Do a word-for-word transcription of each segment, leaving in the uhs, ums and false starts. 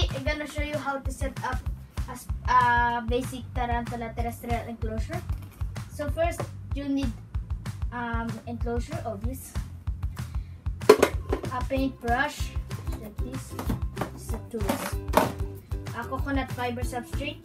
I'm gonna show you how to set up a uh, basic tarantula terrestrial enclosure. So first, you need um, enclosure, obvious. A paintbrush, like this. This is a tools. A coconut fiber substrate.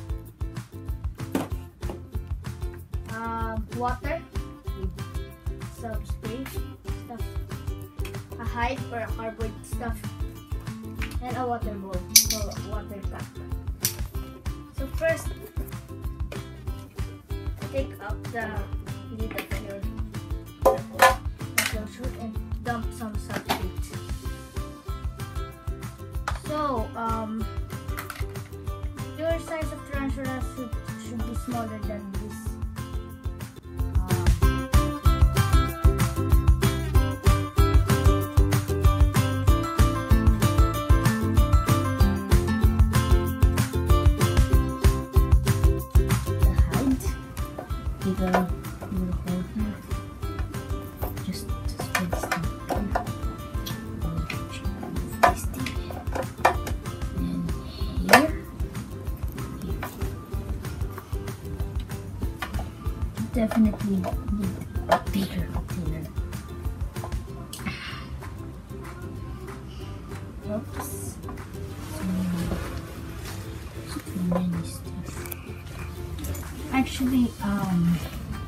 Uh, water. Substrate stuff. A hide or a cardboard stuff. And a water bowl for water cup. So first, take out the lid of your enclosure and dump some substrate. So, um, your size of tarantula should, should be smaller than this. Take a little hole here, just to spread this thing here. This thing, and here, here. Definitely need a bigger container. Oops, so many, so many stuff. Actually, um,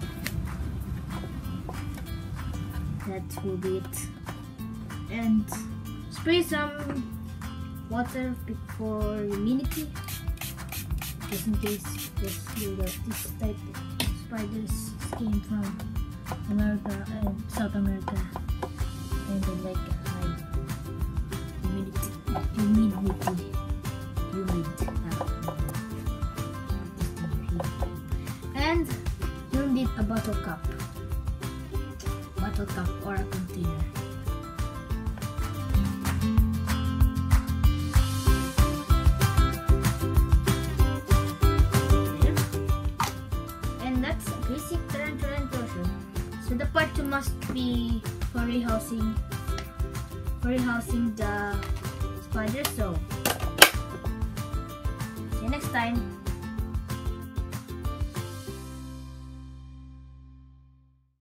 that will be it. And spray some water for humidity, just in case this, this type of spiders came from America and South America, and they like high humidity, humidity, humid. And you'll need a bottle cap, bottle cap or a container. And that's a basic tarantula enclosure. So the part two must be for rehousing, for rehousing the spider. So see you next time.